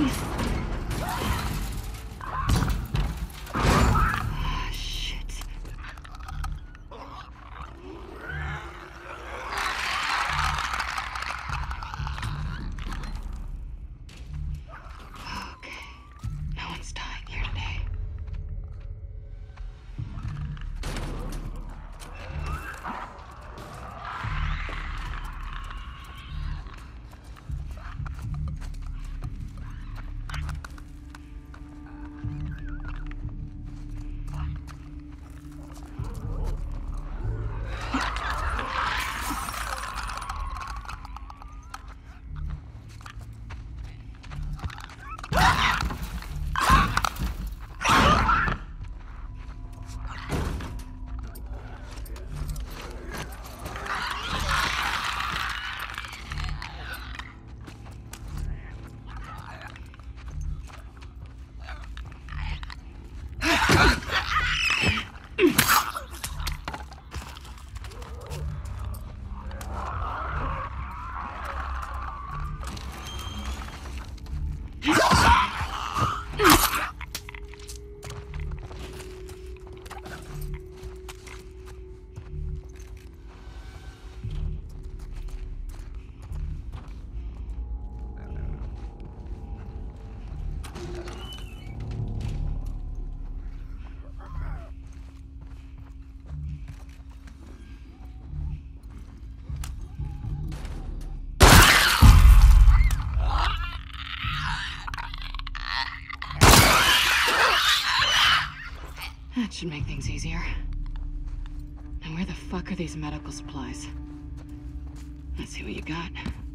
That should make things easier. And where the fuck are these medical supplies? Let's see what you got.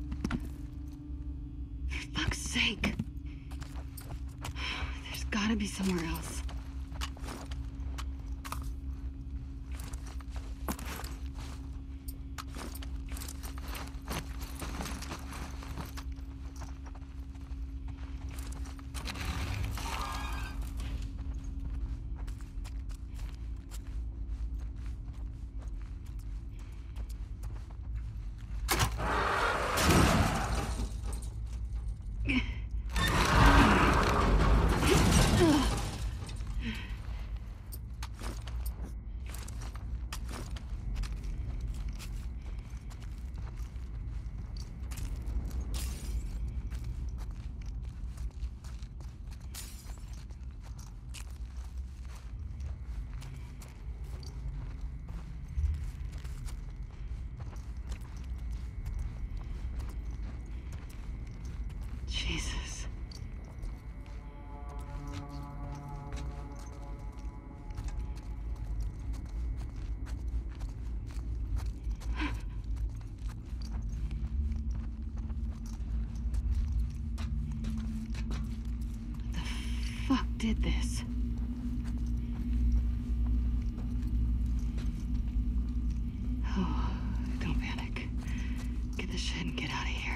For fuck's sake! There's gotta be somewhere else. Jesus. What the fuck did this? Oh, don't panic. Get the shit and get out of here.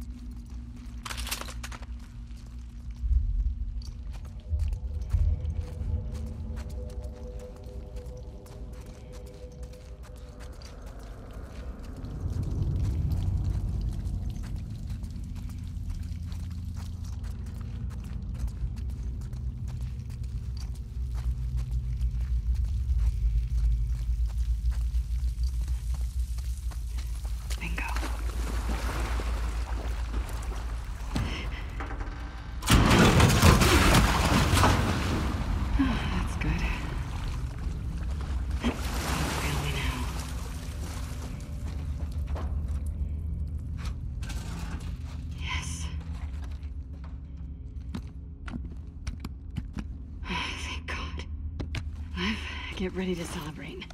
Get ready to celebrate.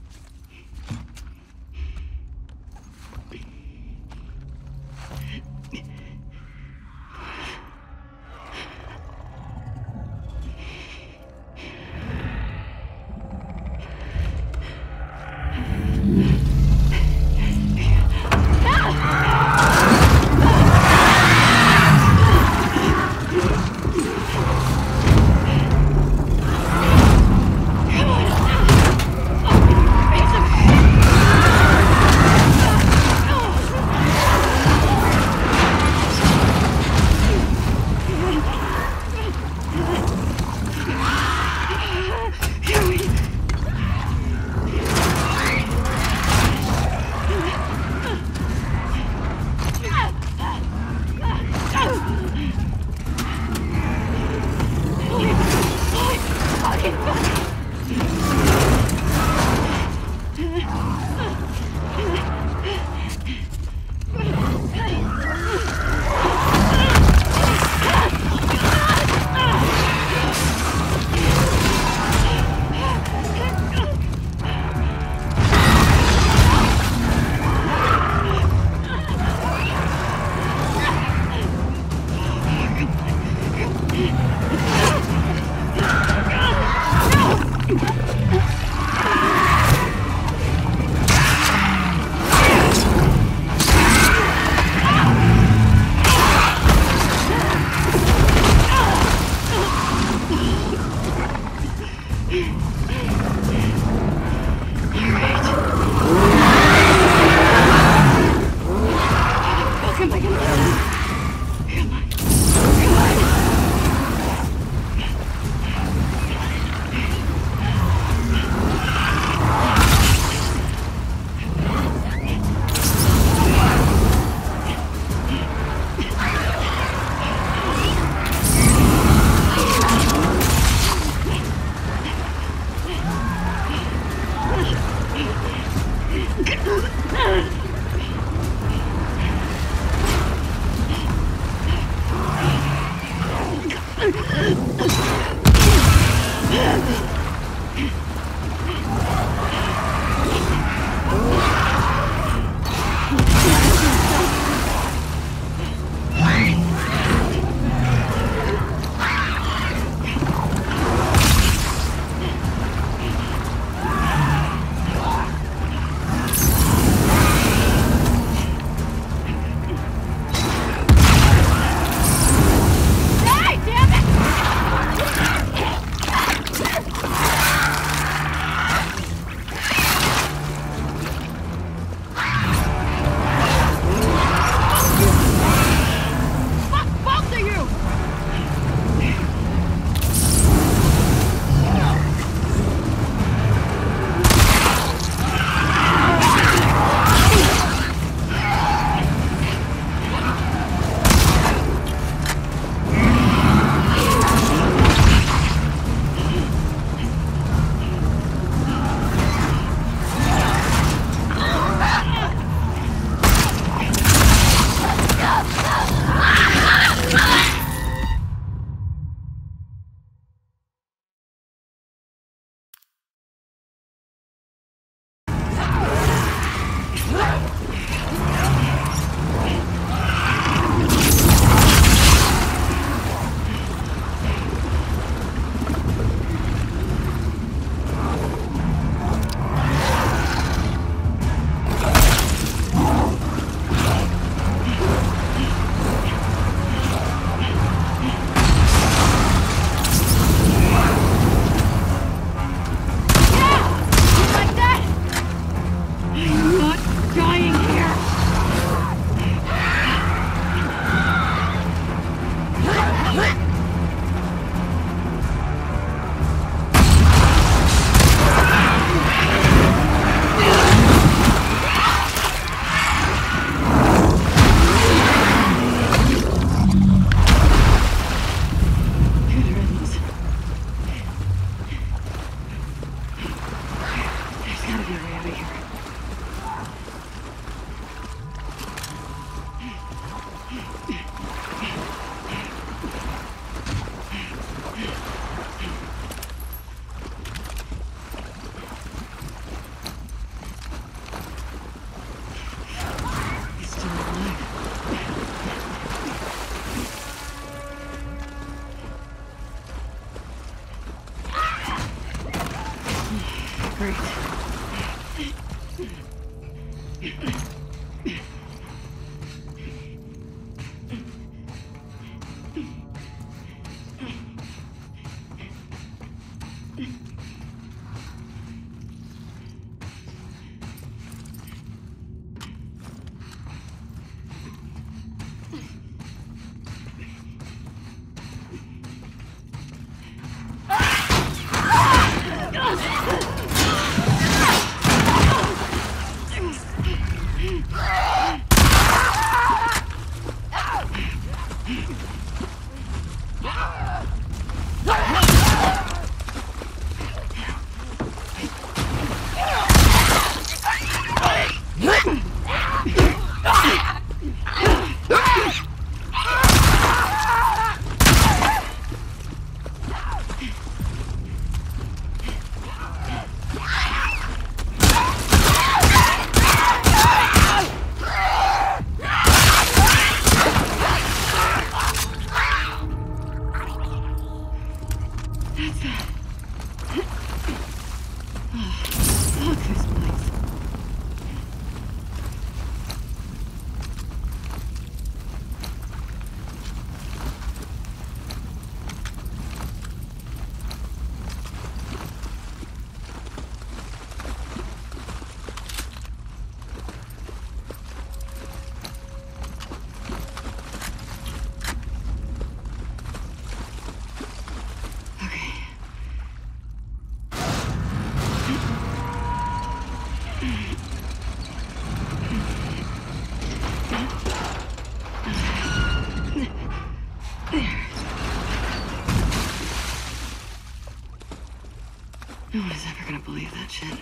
No one is ever gonna believe that shit.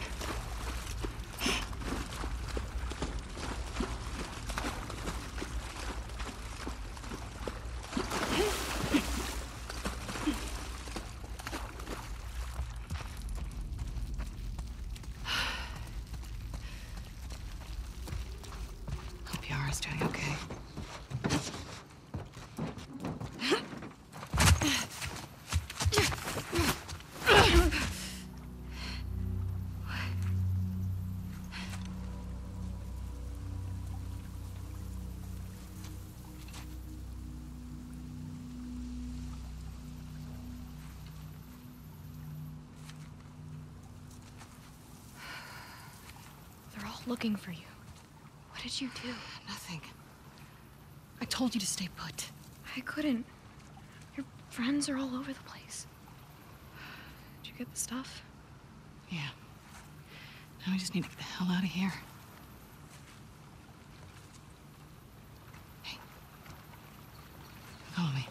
Hope Yara's doing okay. Looking for you. What did you do? Nothing. I told you to stay put. I couldn't. Your friends are all over the place. Did you get the stuff? Yeah. Now we just need to get the hell out of here. Hey. Follow me.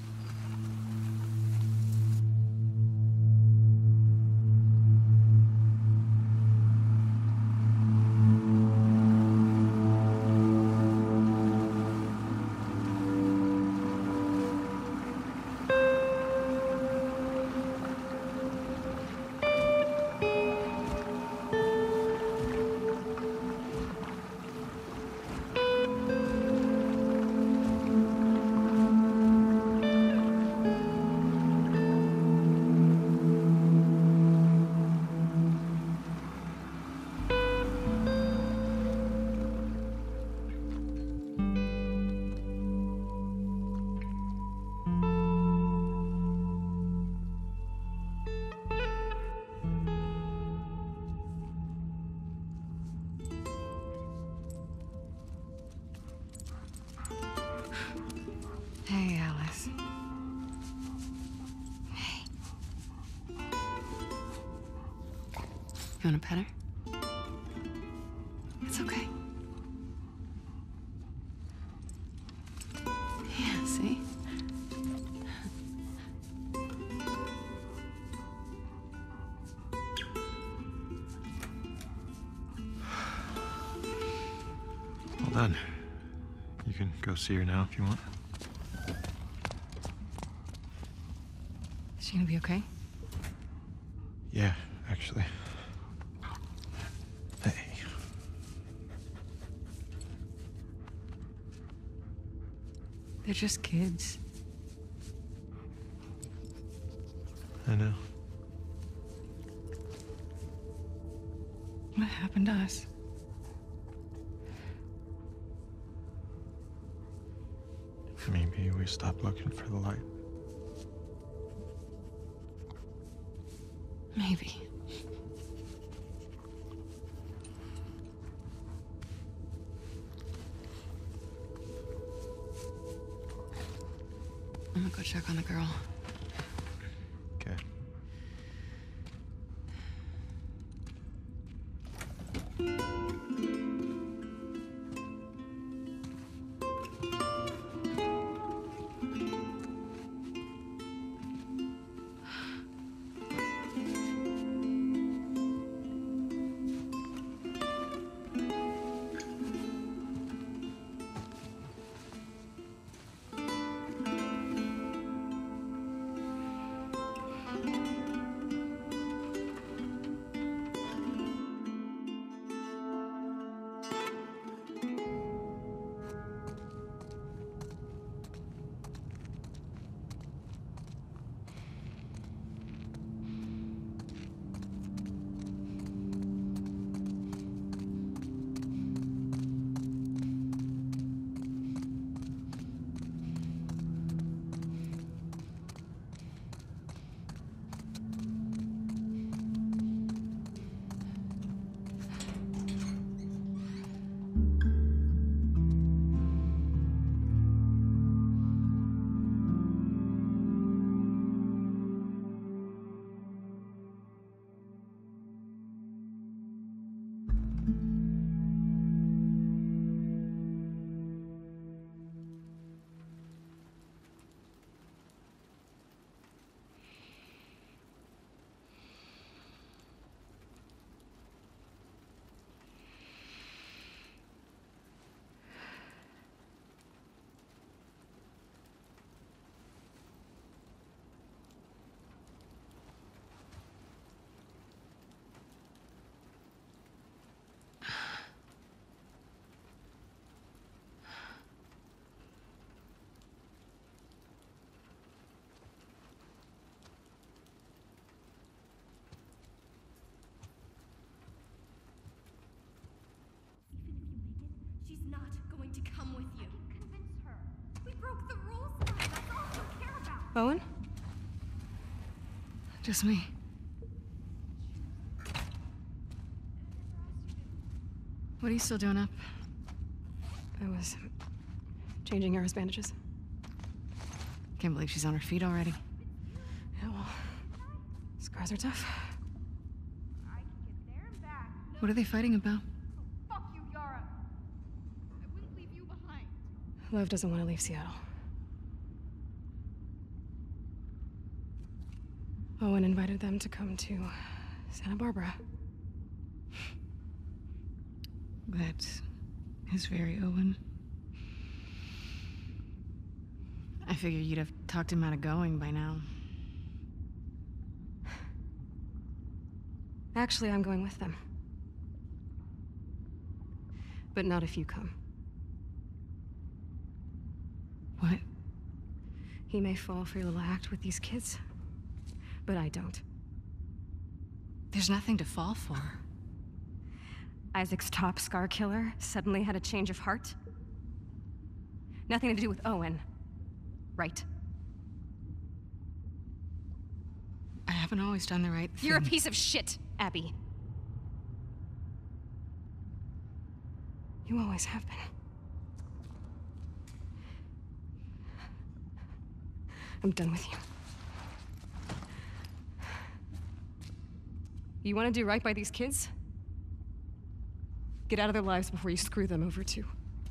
Hey, Alice. Hey. You want a pet her? It's okay. Yeah, see? Well done. You can go see her now if you want. Is she gonna be okay? Yeah, actually. Hey. They're just kids. I know. What happened to us? Maybe we stopped looking for the light. Maybe. I'm gonna go check on the girl. Okay. not going to come with you. Convince her. We broke the rules now. That's all you care about. Owen? Just me. What are you still doing up? I was changing Yara's bandages. Can't believe she's on her feet already. Yeah, well, scars are tough. I can get there and back. No, What are they fighting about? fuck you, Yara. I wouldn't leave you behind. Lev doesn't want to leave Seattle. Owen invited them to come to Santa Barbara. That is very Owen. I figured you'd have talked him out of going by now. Actually, I'm going with them. But not if you come. What? He may fall for your little act with these kids, but I don't. There's nothing to fall for. Isaac's top scar killer suddenly had a change of heart. Nothing to do with Owen. Right. I haven't always done the right thing. You're a piece of shit, Abby. You always have been. I'm done with you. You want to do right by these kids? Get out of their lives before you screw them over too.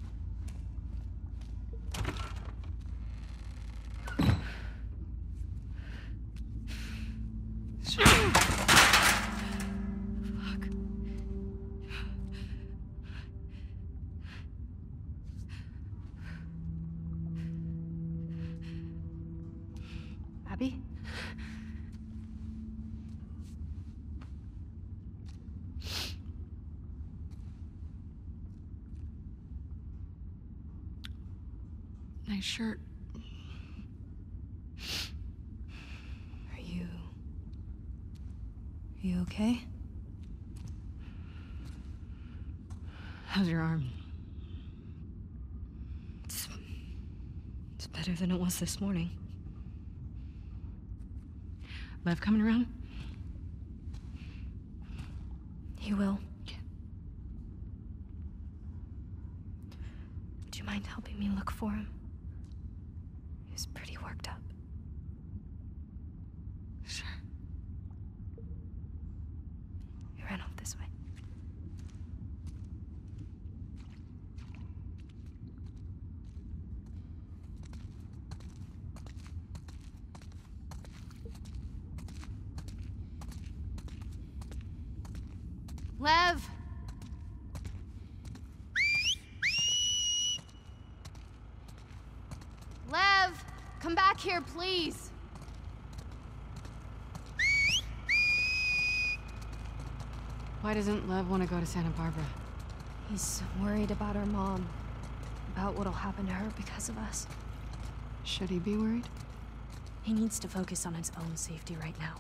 Fuck. Abby? Nice shirt. Are you okay? How's your arm? It's better than it was this morning. Lev coming around? He will. Would you mind helping me look for him? He was pretty worked up. Sure. He ran off this way. Lev! Lev! Come back here, please! Why doesn't Lev want to go to Santa Barbara? He's worried about our mom. About what'll happen to her because of us. Should he be worried? He needs to focus on his own safety right now.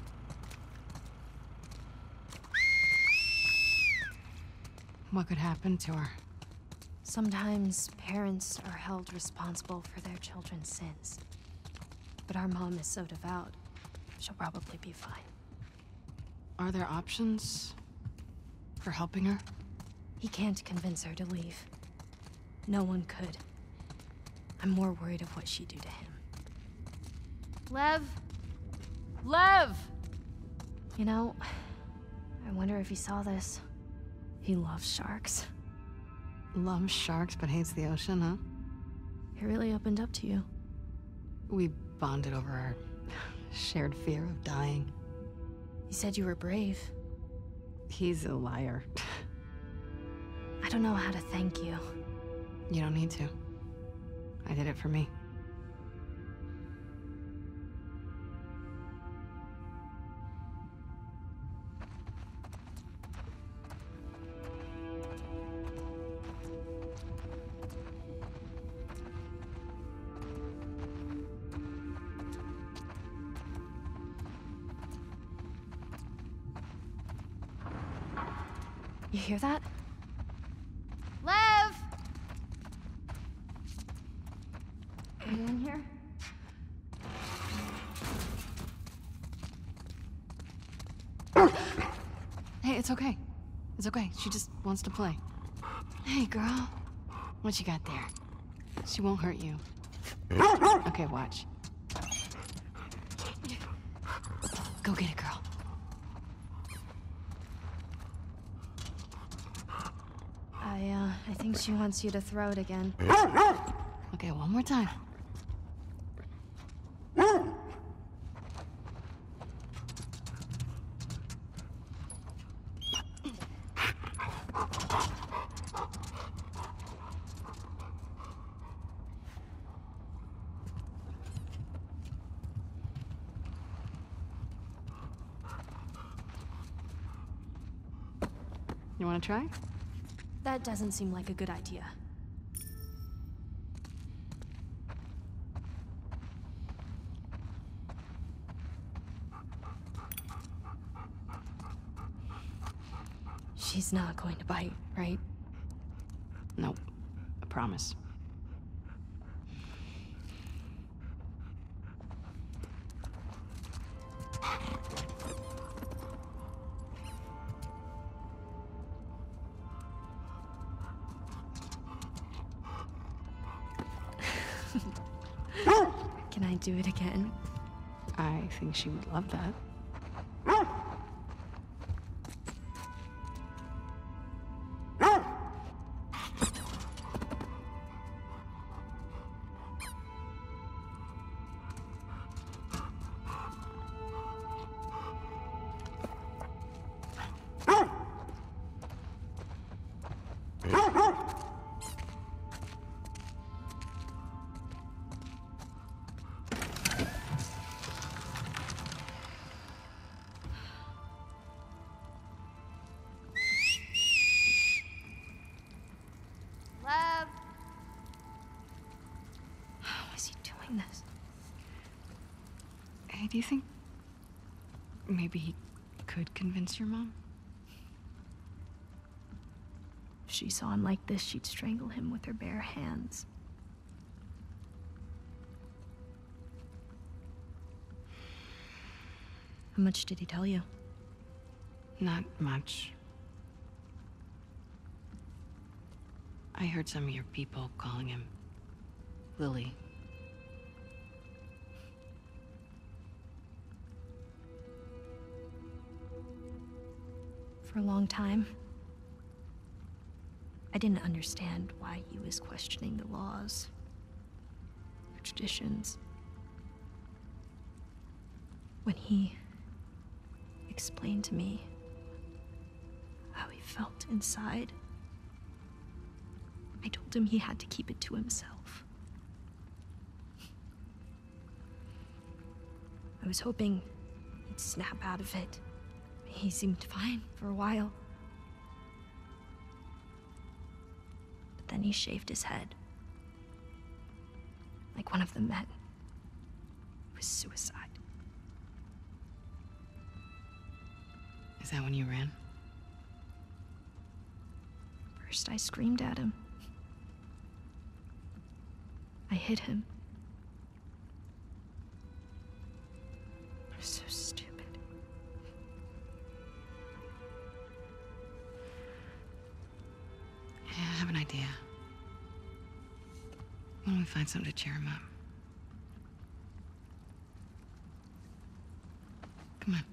What could happen to her? Sometimes parents are held responsible for their children's sins. But our mom is so devout, she'll probably be fine. Are there options for helping her? He can't convince her to leave. No one could. I'm more worried of what she'd do to him. Lev! Lev! You know, I wonder if he saw this. He loves sharks. Loves sharks but hates the ocean, huh? He really opened up to you. We bonded over our shared fear of dying. He said you were brave. He's a liar. I don't know how to thank you. You don't need to. I did it for me. You hear that? Lev! it's okay. It's okay. She just wants to play. Hey, girl. What you got there? She won't hurt you. Okay, watch. Go get it, girl. I think she wants you to throw it again. Okay, one more time. You want to try? That doesn't seem like a good idea. She's not going to bite, right? Nope. I promise. Can I do it again? I think she would love that. Love. How is he doing this? Hey, do you think maybe he could convince your mom? If she saw him like this, she'd strangle him with her bare hands. How much did he tell you? Not much. I heard some of your people calling him Lily. For a long time, I didn't understand why he was questioning the laws, the traditions. When he explained to me how he felt inside, I told him he had to keep it to himself. I was hoping he'd snap out of it. He seemed fine for a while. But then he shaved his head. Like one of the men. It was suicide. Is that when you ran? First, I screamed at him. I hit him. I was so stupid. Yeah, I have an idea. Why don't we find something to cheer him up? Come on.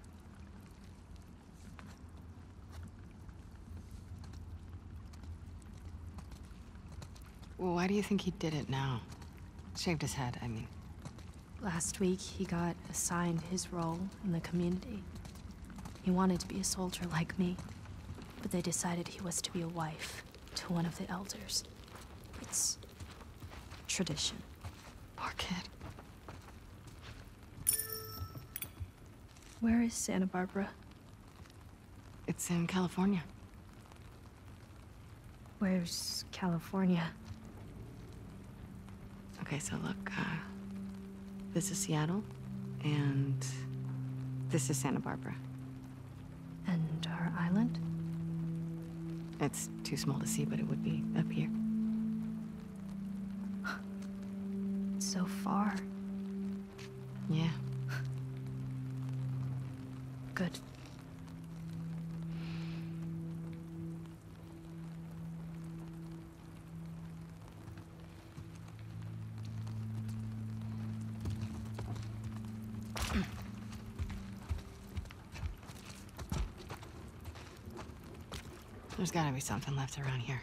Well, why do you think he did it now? Shaved his head, I mean. Last week, he got assigned his role in the community. He wanted to be a soldier like me, but they decided he was to be a wife to one of the elders. It's tradition. Poor kid. Where is Santa Barbara? It's in California. Where's California? Okay, so look, this is Seattle, and this is Santa Barbara. And our island? It's too small to see, but it would be up here. It's so far. Yeah. Good. There's gotta be something left around here.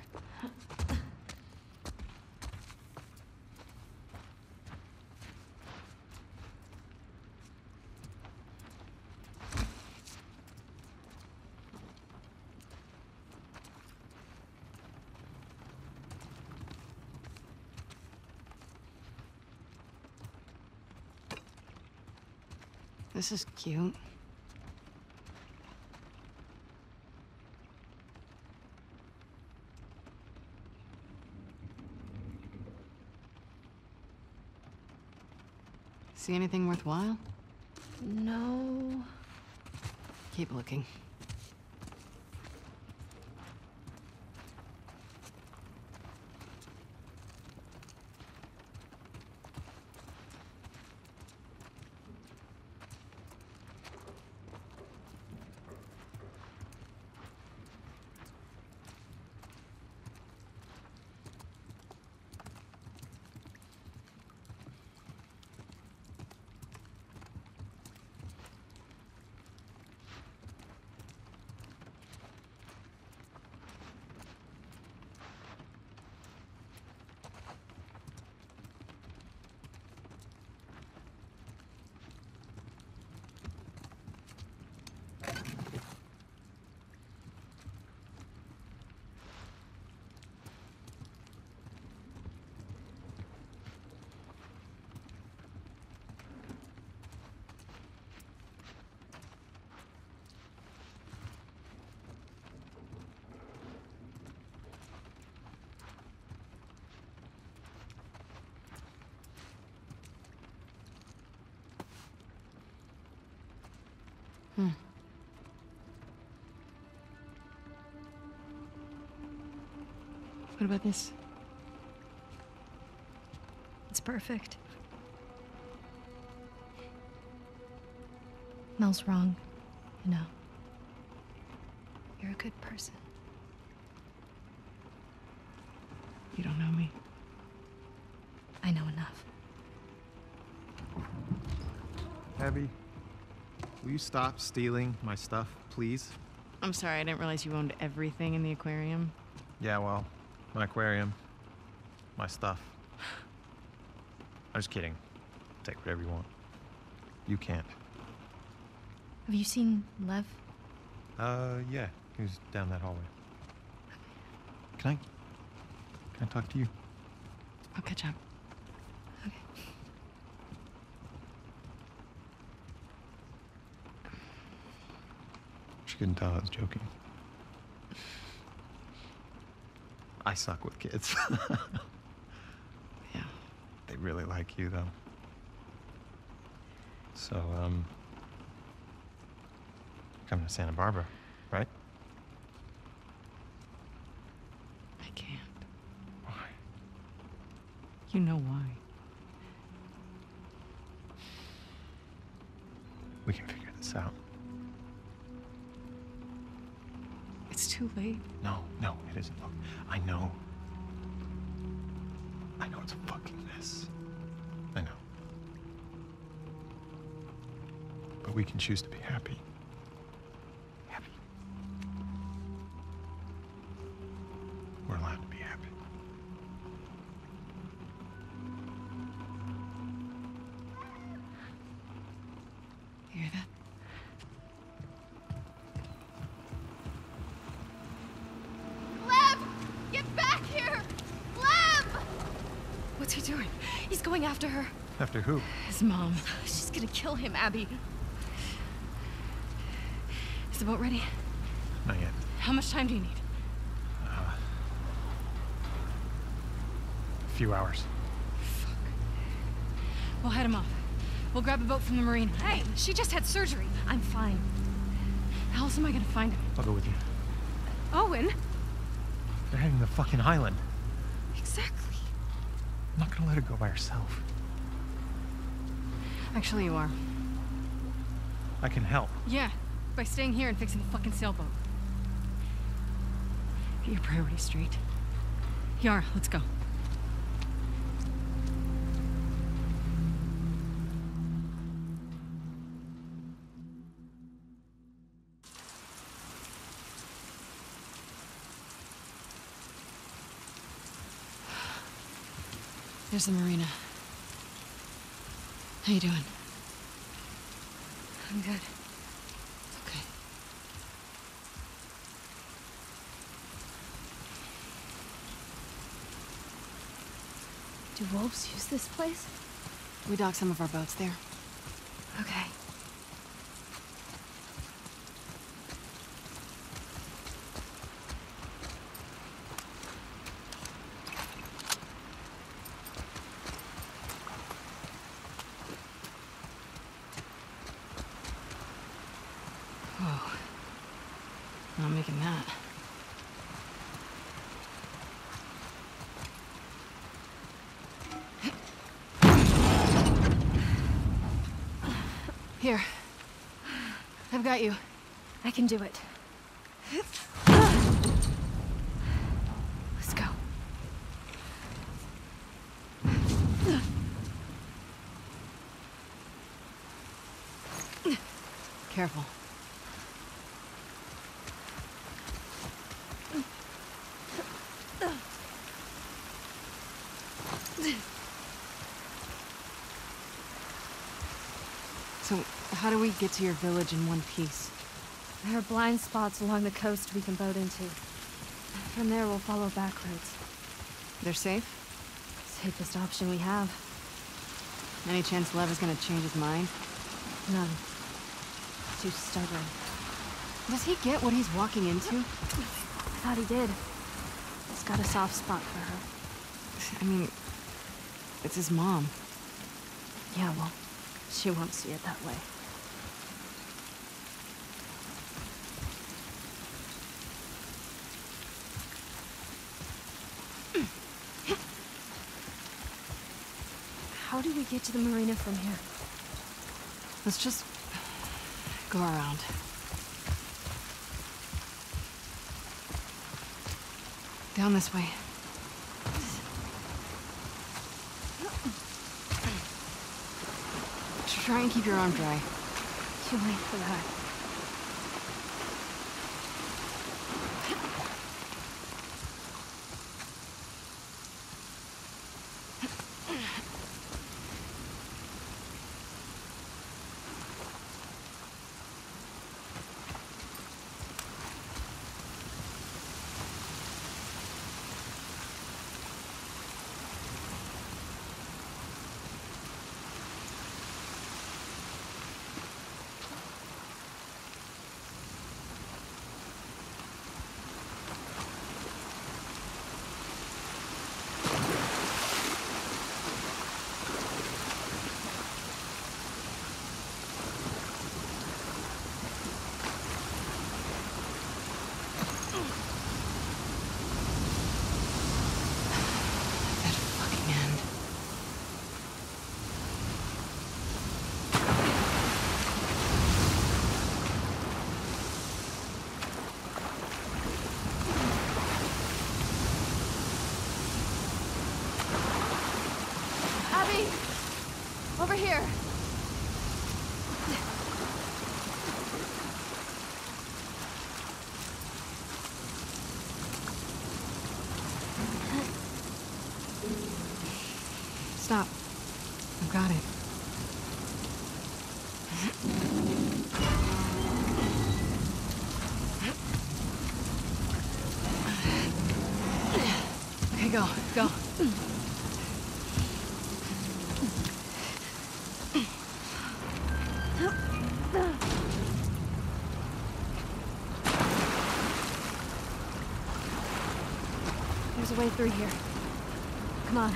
This is cute. See anything worthwhile? No. Keep looking. What about this? It's perfect. Mel's wrong, you know. You're a good person. You don't know me. I know enough. Abby, will you stop stealing my stuff, please? I'm sorry, I didn't realize you owned everything in the aquarium. Yeah, well, my aquarium, my stuff. I'm just kidding. Take whatever you want. You can't. Have you seen Lev? Yeah. He was down that hallway. Can I talk to you? I'll catch up. Okay. She couldn't tell I was joking. I suck with kids. Yeah. They really like you, though. So, coming to Santa Barbara, right? I can't. Why? You know why. We can figure this out. It's too late. No, it isn't. Look, I know it's a fucking mess. I know. But we can choose to be happy. Happy. We're allowed to be happy. You hear that? Lev! Get back here! Lev! What's he doing? He's going after her. After who? His mom. She's gonna kill him, Abby. Is the boat ready? Not yet. How much time do you need? A few hours. We'll head him off. We'll grab a boat from the marina. Hey, she just had surgery. I'm fine. How else am I gonna find him? I'll go with you. Owen? They're heading to the fucking island. Exactly. I'm not gonna let her go by herself. Actually, you are. I can help. Yeah, by staying here and fixing the fucking sailboat. Get your priorities straight. Yara, let's go. There's the marina. How you doing? I'm good. Okay. Do wolves use this place? We dock some of our boats there. Okay. Whoa. Not making that. Here. I've got you. I can do it. Let's go. Careful. So, how do we get to your village in one piece? There are blind spots along the coast we can boat into. From there, we'll follow back roads. They're safe? Safest option we have. Any chance Lev is gonna change his mind? None. Too stubborn. Does he get what he's walking into? I thought he did. He's got a soft spot for her. I mean, it's his mom. Yeah, well, she won't see it that way. How do we get to the marina from here? Let's just go around. Down this way. Try and keep your arm dry. Too late for that. That fucking end. Abby! Over here! Stop. I've got it. Okay, go, go. There's a way through here. Come on.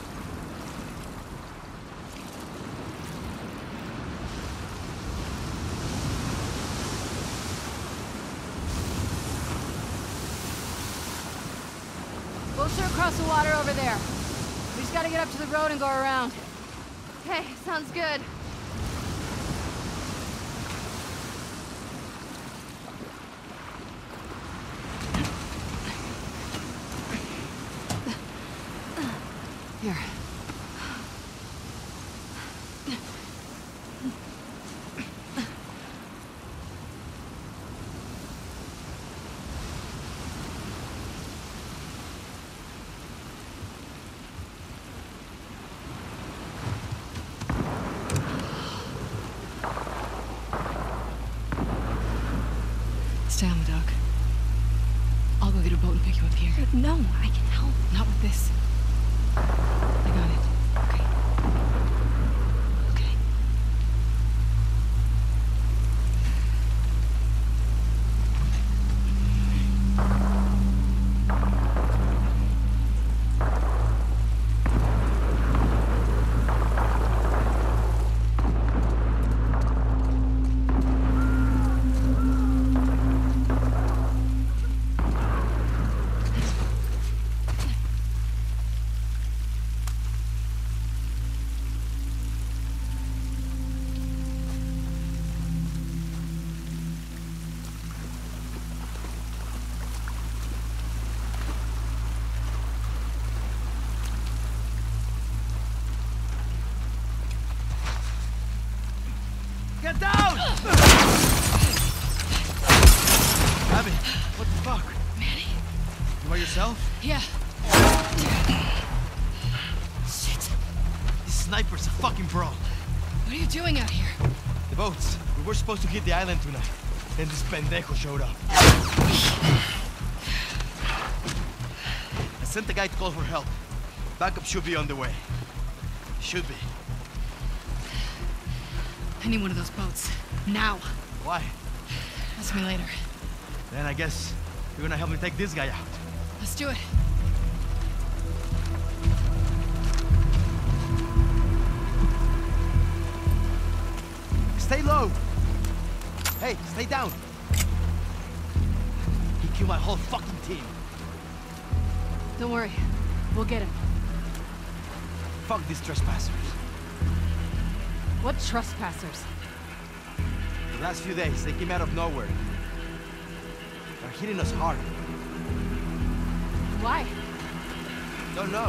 Boats are across the water over there. We just gotta get up to the road and go around. Okay, sounds good. Here. Stay on the dock. I'll go get a boat and pick you up here. No, I can help. Not with this. I got it. Okay. Okay. Get down! Abby, what the fuck? Manny? You by yourself? Yeah. Shit. This sniper's a fucking pro. What are you doing out here? The boats. We were supposed to hit the island tonight. Then this pendejo showed up. I sent the guy to call for help. Backup should be on the way. Should be. I need one of those boats. Now. Why? Ask me later. Then I guess you're gonna help me take this guy out. Let's do it. Stay low! Hey, stay down! He killed my whole fucking team. Don't worry. We'll get him. Fuck these trespassers. What trespassers? The last few days, they came out of nowhere. They're hitting us hard. Why? Don't know.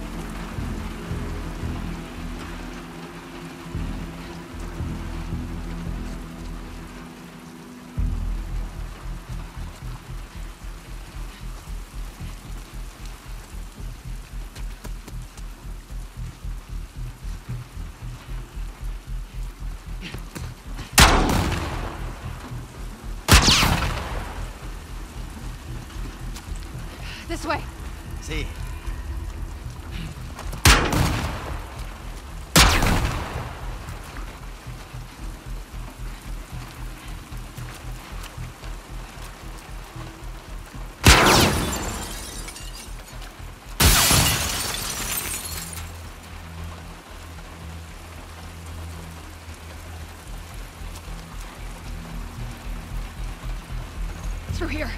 This way. See. Through here.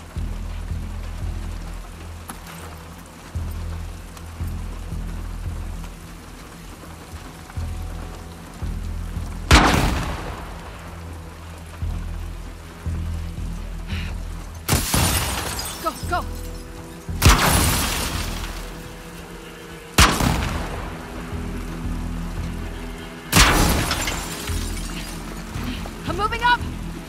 Go, go! I'm moving up!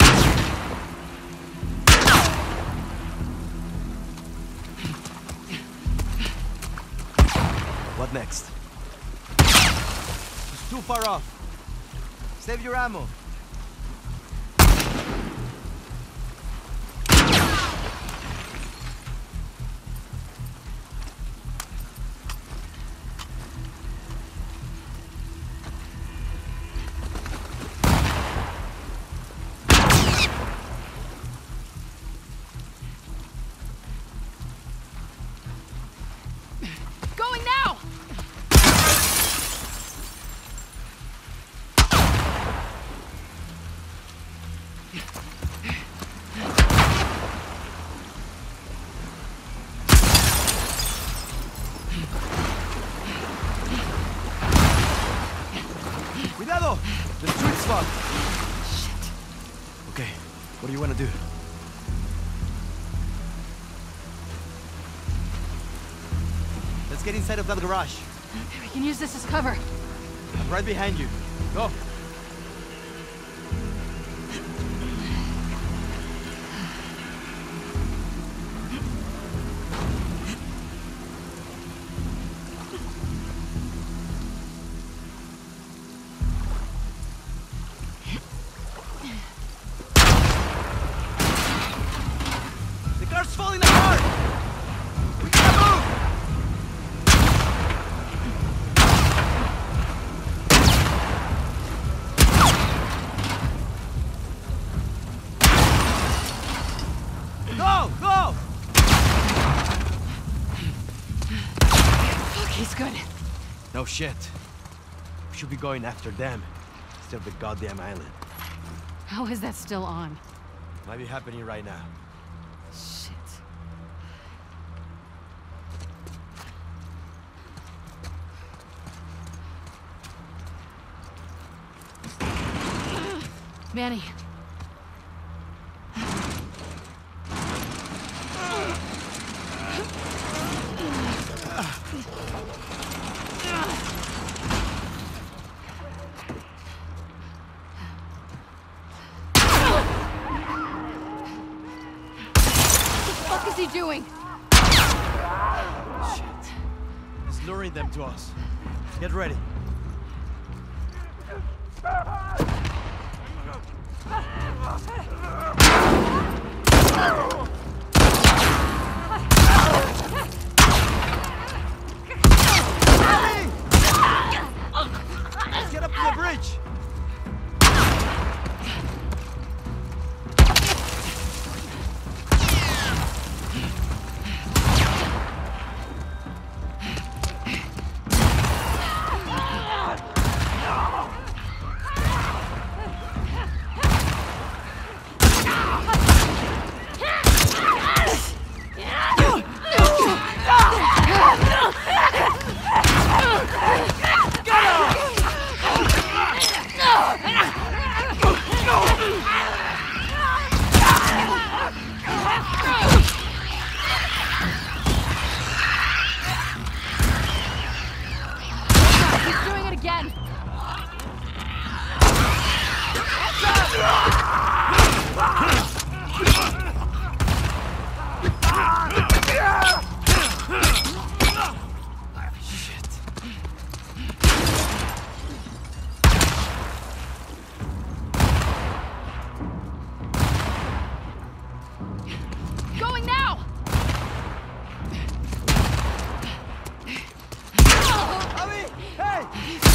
What next? It's too far off. Save your ammo. Going now! Cuidado! The street spot! Shit. Okay, what do you want to do? Let's get inside of that garage. We can use this as cover. I'm right behind you. Go! No shit. We should be going after them instead of the goddamn island. How is that still on? Might be happening right now. Shit. Manny. What is he doing? Shit. He's luring them to us. Get ready. Let's get up to the bridge. He's doing it again. Going now. Abby! Hey!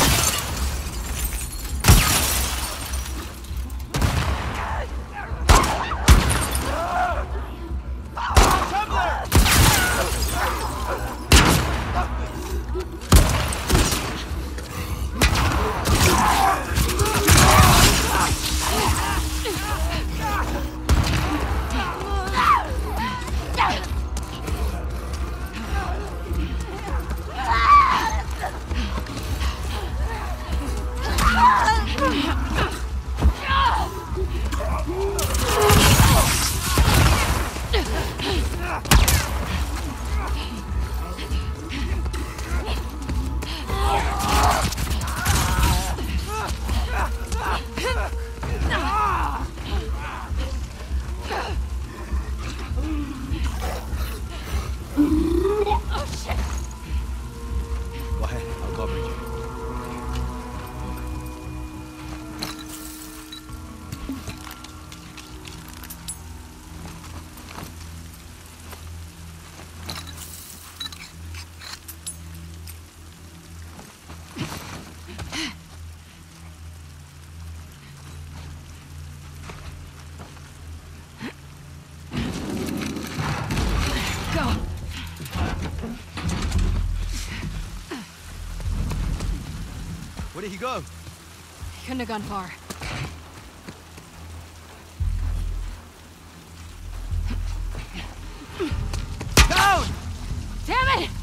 Go ahead, I'll cover you. Go. Where did he go? He couldn't have gone far. Down! Damn it!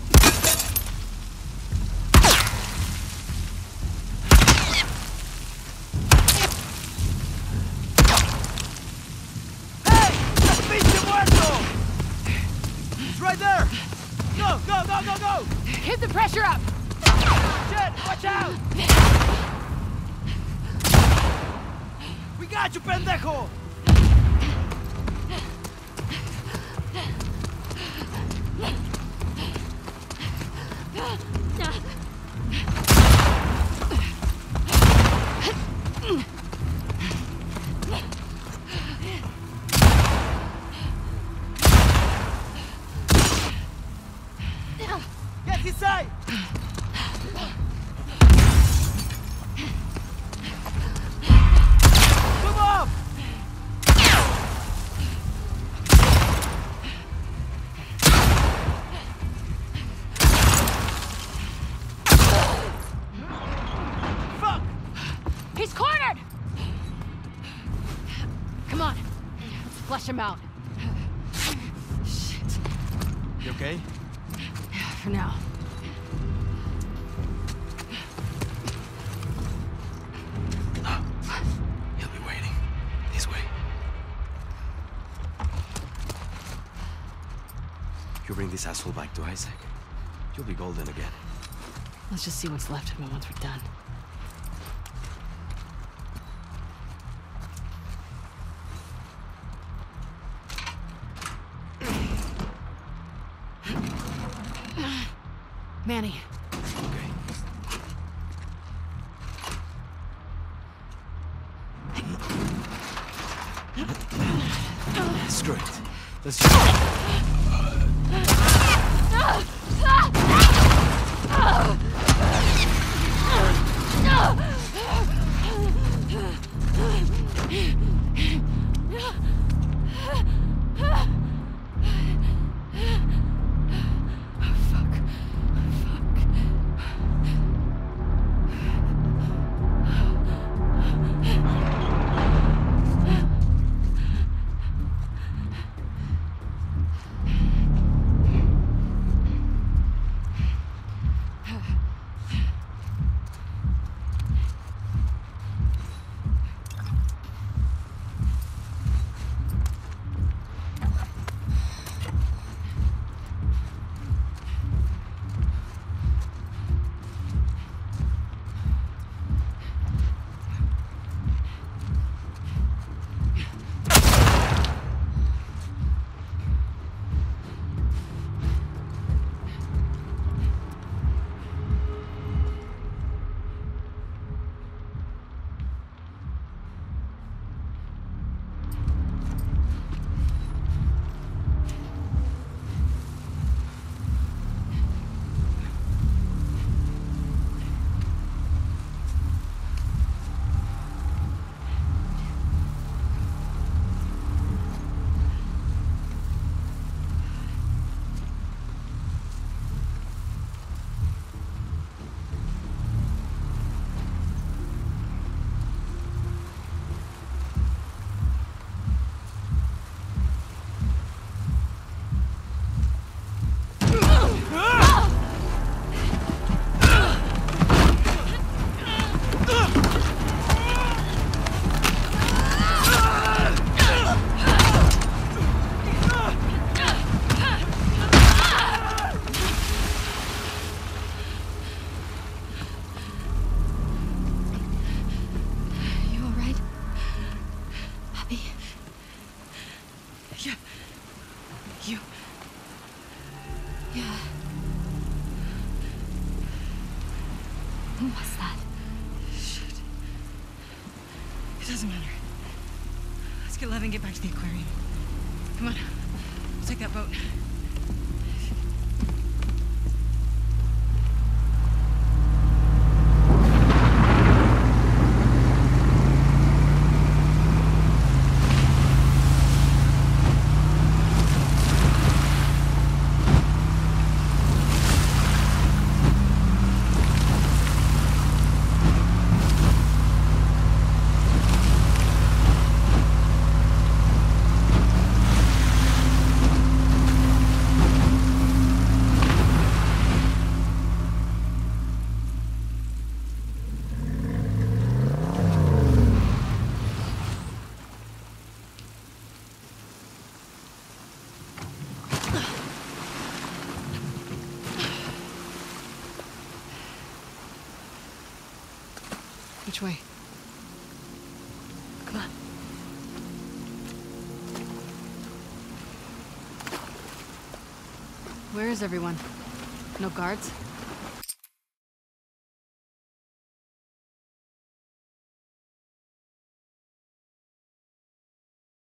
Hey! Pinche muerto! He's right there! Go, go, go, go, go! Keep the pressure up. Shit! Watch out! We got you, pendejo! Get inside! Come on! flush him out. Shit. You okay? Yeah, for now. He'll be waiting. This way. You bring this asshole back to Isaac, you'll be golden again. Let's just see what's left of him once we're done. Manny. Okay. Screw it. Let's just... Who was that? Shit. It doesn't matter. Let's get Lev and get back to the aquarium. Come on. We'll take that boat. Which way? Come on. Where is everyone? No guards?